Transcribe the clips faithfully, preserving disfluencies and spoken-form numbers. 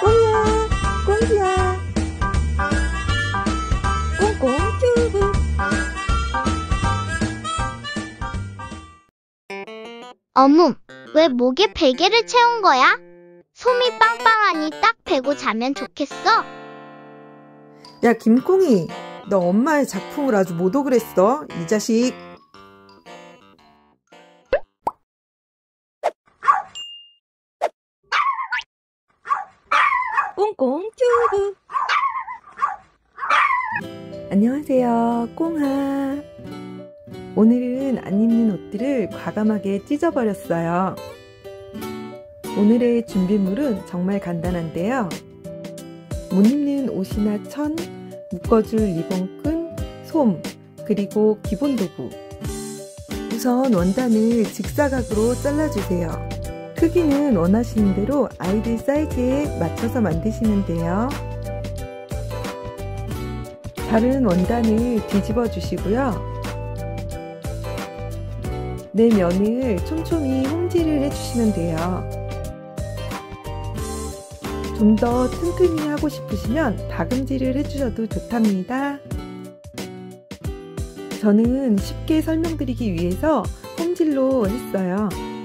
꽁이야, 꽁지야. 꽁꽁 튜브. 어묵, 왜 목에 베개를 채운 거야? 솜이 빵빵하니 딱 베고 자면 좋겠어. 야, 김꽁이, 너 엄마의 작품을 아주 모독을 했어, 이 자식. 꽁꽁 튜브. 안녕하세요, 꽁아. 오늘은 안 입는 옷들을 과감하게 찢어버렸어요. 오늘의 준비물은 정말 간단한데요. 못 입는 옷이나 천, 묶어줄 리본끈, 솜, 그리고 기본 도구. 우선 원단을 직사각으로 잘라주세요. 크기는 원하시는 대로 아이들 사이즈에 맞춰서 만드시면 돼요. 다른 원단을 뒤집어 주시고요. 네 면을 촘촘히 홈질을 해주시면 돼요. 좀 더 튼튼히 하고 싶으시면 박음질을 해주셔도 좋답니다. 저는 쉽게 설명드리기 위해서 홈질로 했어요.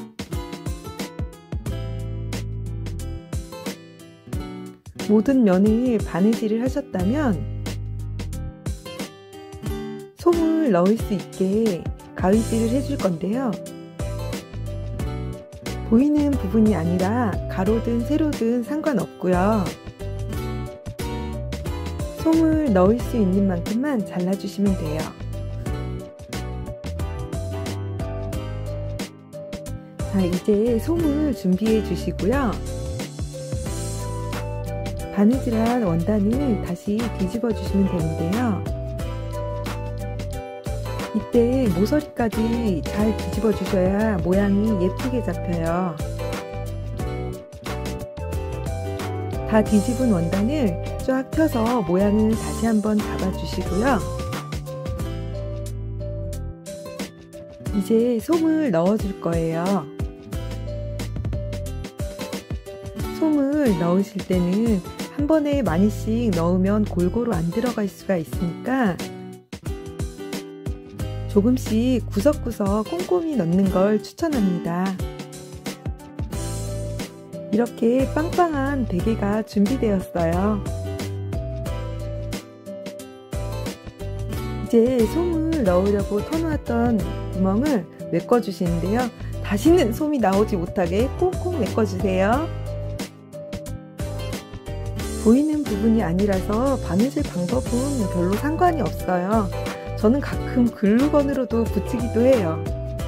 모든 면을 바느질을 하셨다면 솜을 넣을 수 있게 가위질을 해줄 건데요. 보이는 부분이 아니라 가로든 세로든 상관없고요. 솜을 넣을 수 있는 만큼만 잘라주시면 돼요. 자, 이제 솜을 준비해 주시고요. 바느질한 원단을 다시 뒤집어 주시면 되는데요. 이때 모서리까지 잘 뒤집어 주셔야 모양이 예쁘게 잡혀요. 다 뒤집은 원단을 쫙 펴서 모양을 다시 한번 잡아 주시고요. 이제 솜을 넣어 줄 거예요. 솜을 넣으실 때는 한 번에 많이씩 넣으면 골고루 안 들어갈 수가 있으니까 조금씩 구석구석 꼼꼼히 넣는 걸 추천합니다. 이렇게 빵빵한 베개가 준비되었어요. 이제 솜을 넣으려고 터놓았던 구멍을 메꿔주시는데요. 다시는 솜이 나오지 못하게 꽁꽁 메꿔주세요. 보이는 부분이 아니라서 바느질 방법은 별로 상관이 없어요. 저는 가끔 글루건으로도 붙이기도 해요.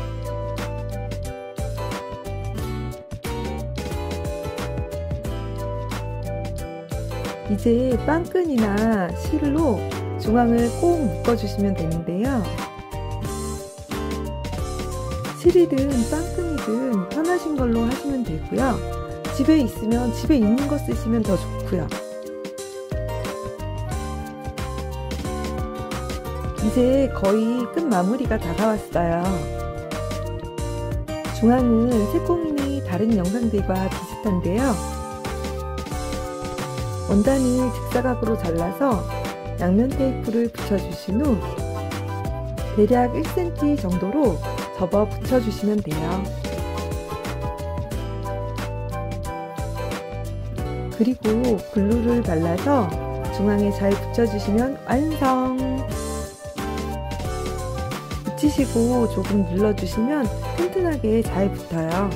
이제 빵끈이나 실로 중앙을 꼭 묶어주시면 되는데요. 실이든 빵끈이든 편하신 걸로 하시면 되고요. 집에 있으면 집에 있는 거 쓰시면 더 좋고요. 이제 거의 끝 마무리가 다가왔어요. 중앙은 새꽁이 다른 영상들과 비슷한데요. 원단을 직사각으로 잘라서 양면 테이프를 붙여주신 후 대략 일 센티미터 정도로 접어 붙여주시면 돼요. 그리고 글루를 발라서 중앙에 잘 붙여주시면 완성! 붙이시고 조금 눌러주시면 튼튼하게 잘 붙어요.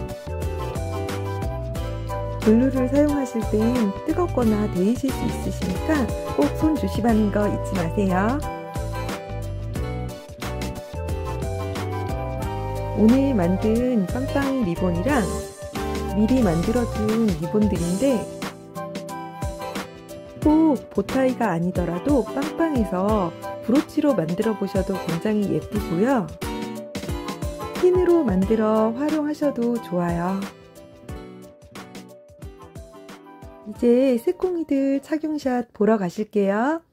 글루를 사용하실 땐 뜨겁거나 데이실 수 있으시니까 꼭 손 조심하는 거 잊지 마세요. 오늘 만든 빵빵이 리본이랑 미리 만들어둔 리본들인데 꼭 보타이가 아니더라도 빵빵해서 브로치로 만들어 보셔도 굉장히 예쁘고요. 핀으로 만들어 활용하셔도 좋아요. 이제 새꽁이들 착용샷 보러 가실게요.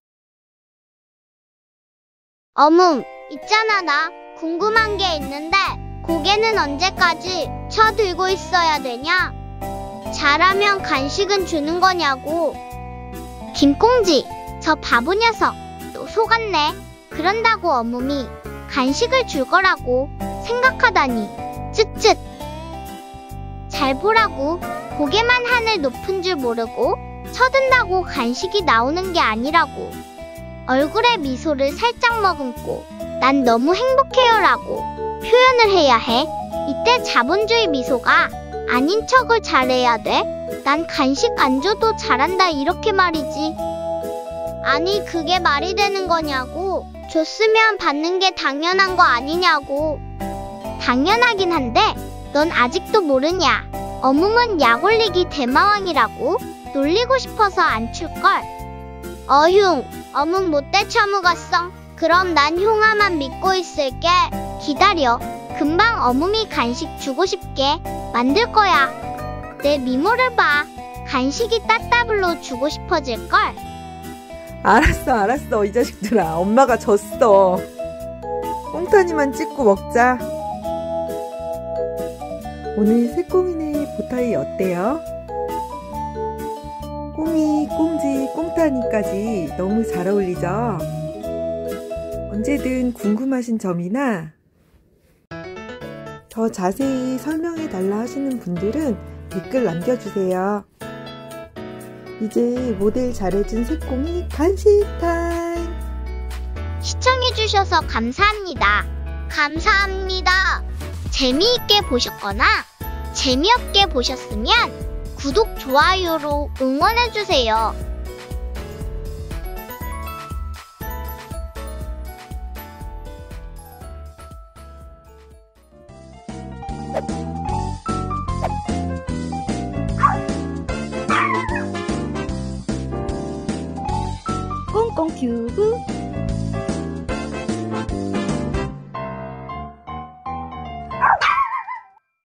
어묵, 있잖아, 나 궁금한 게 있는데 고개는 언제까지 쳐 들고 있어야 되냐? 잘하면 간식은 주는 거냐고. 김꽁지, 저 바보 녀석, 또 속았네. 그런다고 어묵이 간식을 줄 거라고 생각하다니. 쯧쯧. 잘 보라고. 고개만 하늘 높은 줄 모르고 쳐든다고 간식이 나오는 게 아니라고. 얼굴에 미소를 살짝 머금고 난 너무 행복해요라고 표현을 해야 해. 이때 자본주의 미소가 아닌 척을 잘해야 돼. 난 간식 안 줘도 잘한다 이렇게 말이지. 아니 그게 말이 되는 거냐고. 줬으면 받는 게 당연한 거 아니냐고. 당연하긴 한데 넌 아직도 모르냐. 어묵은 약 올리기 대마왕이라고. 놀리고 싶어서 안 줄걸. 어흉, 어묵 못돼 처먹었어. 그럼 난 흉아만 믿고 있을게. 기다려. 금방 어묵이 간식 주고 싶게 만들 거야. 내 미모를 봐. 간식이 따따블로 주고 싶어질걸. 알았어, 알았어. 이 자식들아. 엄마가 졌어. 꽁타니만 찍고 먹자. 오늘 새꽁이네 보타이 어때요? 꽁이, 꽁지, 꽁타니까지 너무 잘 어울리죠? 언제든 궁금하신 점이나 더 자세히 설명해 달라 하시는 분들은 댓글 남겨주세요. 이제 모델 잘해준 새꽁이 간식 타임! 시청해주셔서 감사합니다. 감사합니다. 재미있게 보셨거나 재미없게 보셨으면 구독, 좋아요로 응원해주세요. 꽁꽁 튜브